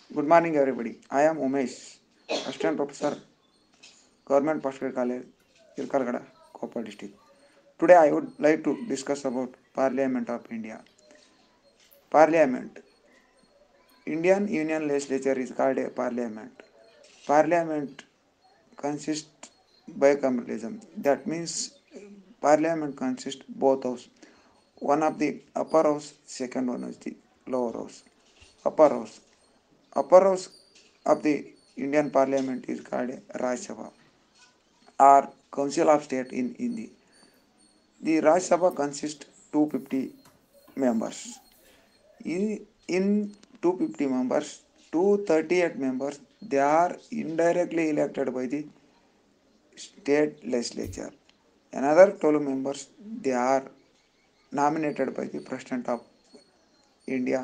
Good morning, everybody. I am Umesh, Assistant Professor, Government Postgraduate College, Ilkargada, Koppal District. Today, I would like to discuss about Parliament of India. Parliament. Indian Union Legislature is called a Parliament. Parliament consists bicameralism. That means Parliament consists both houses. One of the upper house, second one is the lower house. Upper house. Upper house of the Indian Parliament is called Rajya Sabha or Council of State in Hindi. The Rajya Sabha consists 250 members. In 250 members, 238 members they are indirectly elected by the state legislature. Another 12 members they are nominated by the President of India.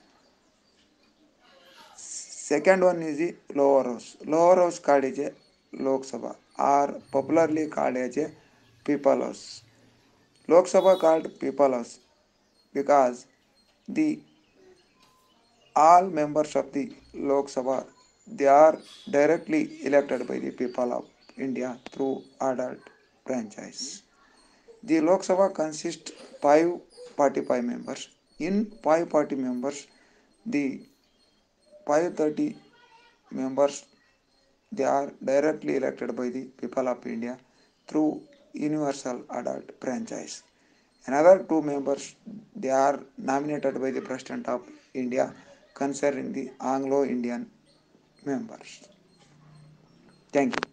Second one is the lower house. Lower house called as a Lok Sabha or popularly called as a People House. Lok Sabha called People House because the all members of the Lok Sabha they are directly elected by the people of India through adult franchise. The Lok Sabha consists 545 members. In 540 members, the 530 members they are directly elected by the people of India through universal adult franchise. Another two members they are nominated by the President of India concerning the Anglo-Indian members. Thank you.